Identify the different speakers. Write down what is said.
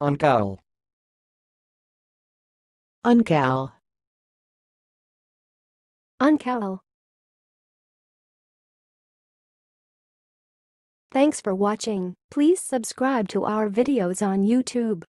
Speaker 1: uncowl,
Speaker 2: uncowl,
Speaker 3: uncowl. Thanks for watching. Please subscribe to our videos on YouTube.